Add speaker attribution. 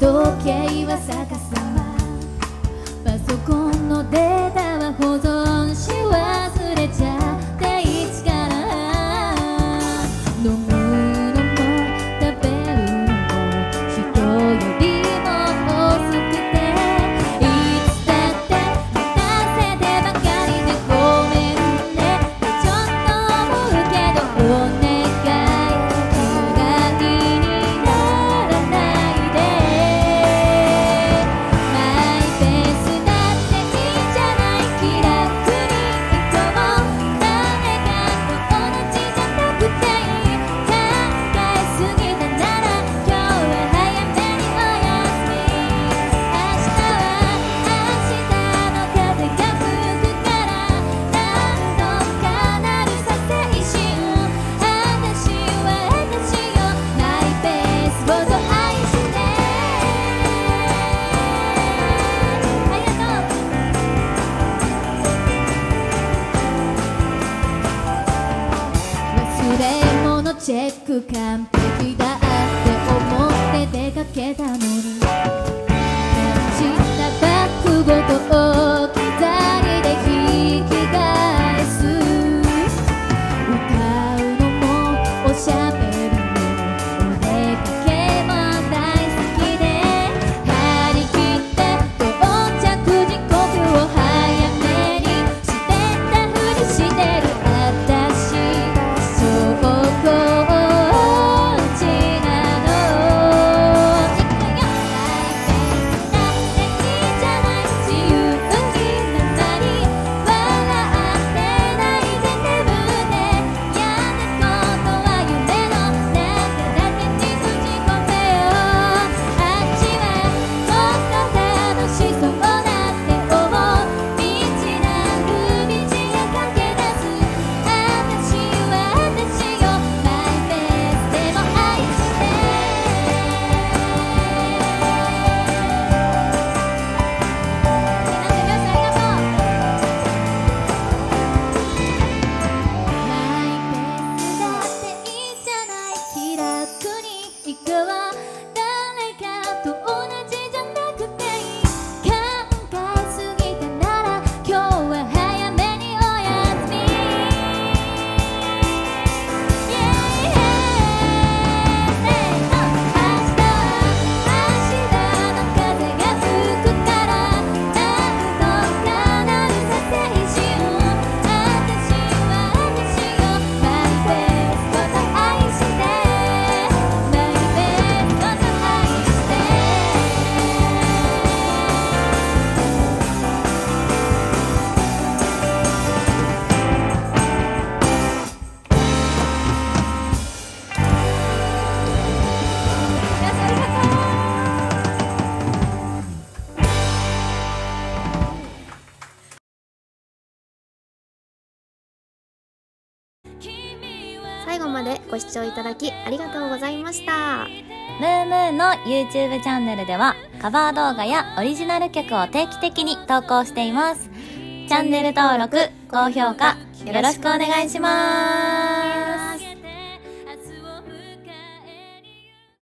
Speaker 1: 時計は逆さま、パソコンのデータは保存し忘れちゃっていつから飲むのも食べるのも人よりも遅くて、いつだって待たせてばかりでごめんねってちょっと思うけど、お願い嫌いにならないで、マイペースだっていいじゃない、気楽にいこう、誰かと同じじゃなくていい、考えすぎたなら今日は早めにおやすみ、明日は明日の風が吹くから何度かなるさ青春、私は私よ、マイペースほど愛してありがとう。忘れ物チェック完璧だって思って出かけたのに、感じたバッグごと置き去りで引き返す、歌うのもおしゃべりもお出かけも大好きで、張り切って到着時刻を早めにしてたふりしてる私、そう心地なの、いくよ、マイペースだっていいじゃない、自由になり笑ってないで眠って嫌なことは夢の中だけに閉じ込めよう、あっちはもっと楽しそうだって思う、未知なる道が駆け出す、私は私よ、マイペースでも愛して、みんな手拍子ありがとう。マイペースだっていいじゃない、気楽に行こう、誰かと同じじゃなくていい、考えすぎたなら今日は早めにおやすみ、イエーイ、せーの、明日は明日の風が吹くから何度かなるさ青春、私は私よ、マイペースほど愛して、マイペースほど愛して、皆さんありがとう。
Speaker 2: 最後までご視聴いただきありがとうございました。
Speaker 3: ムームーの YouTube チャンネルではカバー動画やオリジナル曲を定期的に投稿しています。チャンネル登録、高評価よろしくお願いします。